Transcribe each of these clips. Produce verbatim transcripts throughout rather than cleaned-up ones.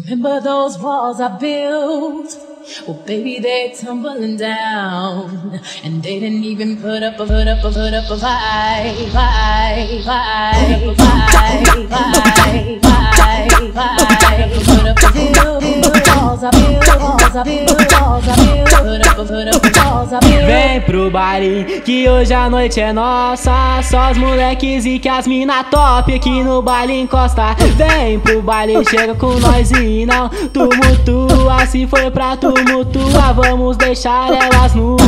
Remember those walls I built? Well, baby, they're tumbling down, and they didn't even put up a put up a put up a fight, fight, fight, fight, fight, fight, fight. Put up a build, build walls I build, walls I build, walls I build. Put up a put up a walls I build. Vem pro baile que hoje a noite é nossa, só os moleques e que as mina top aqui no baile encosta. Vem pro baile, chega com nós e não tumultua. Se for pra tumultuar, vamos deixar elas nuas.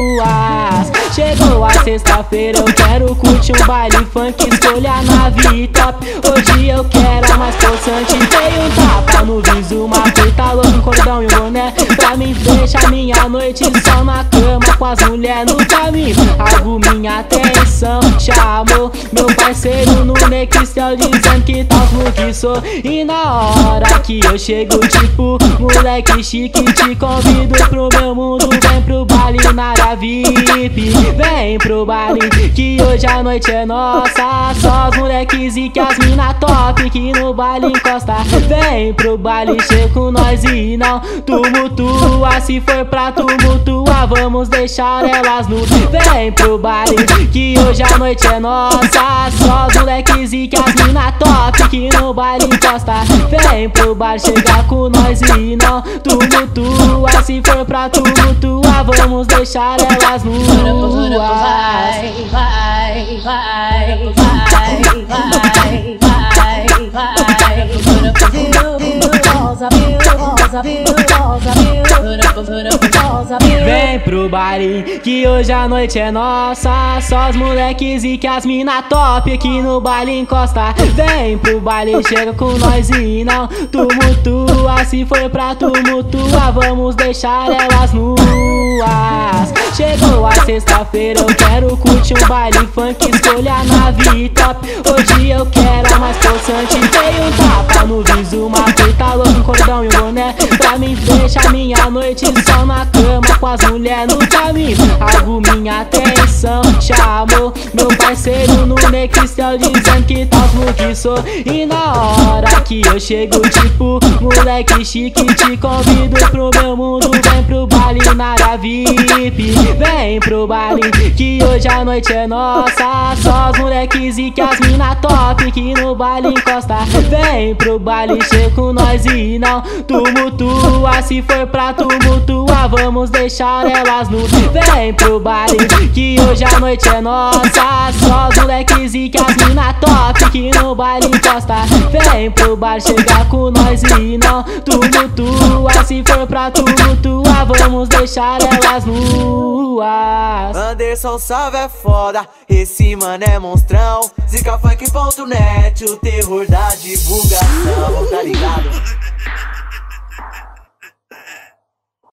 Chegou a sexta-feira, eu quero curtir um baile funk, escolha a nave top. Hoje eu quero a mais possante, tem um tapa no viso, uma feita louca, um cordão e um boné. Pra mim deixa minha noite só na cama com as mulheres no caminho. Algo minha atenção chamou meu parceiro no Nextel, dizendo que tal que sou. E na hora que eu chego, tipo moleque chique, te convido pro meu mundo. Vem pro baile na área V I P, vem pro baile que hoje a noite é nossa, só os moleques e que as mina top que no baile encosta. Vem pro baile, chega com nós e não tumultua. Se for pra tumultuar, vamos deixar elas nu. Vem pro baile que hoje a noite é nossa, só os moleques e que as mina top que no baile encosta. Vem pro baile, chega com nós e não tumultua. Se for pra tumultuar, vamos deixar elas nuas. Vai, vai, vai, vai, vai, vai, vai. Put up a build, build walls I build, walls I build, walls I build. Put up a put up a walls I build. Vem pro baile que hoje a noite é nossa, só os moleques e que as mina top aqui no baile encosta. Vem pro baile, chega com nós e não tumultua. Se for pra tumultuar, vamos deixar elas nuas. Chegou a sexta-feira, eu quero curtir um baile funk, escolha a nave top. Hoje eu quero a mais possante, tem um tapa no viso, uma feita louca, um cordão e um boné. Pra mim deixa minha noite só na cama com as mulheres no caminho. Algo minha atenção chamou meu parceiro no Nextel, dizendo que tal que sou. E na hora que eu chego, tipo moleque chique, te convido pro meu mundo. Vem pro baile na área V I P, vem pro baile que hoje a noite é nossa, só os moleques e que as mina top que no baile encosta. Vem pro baile, chega com nós e não tumultua. Se for pra tumultuar, vamos deixar elas nu. Vem pro baile que hoje a noite é nossa, só os moleques e que as mina top que no baile encosta. Vem pro baile, chega com nós e não tumultua. Se for pra tumultuar, vamos deixar elas nuas. Anderson Salve é foda, esse mano é monstrão. Zicafunk ponto net, o terror da divulgação, tá ligado?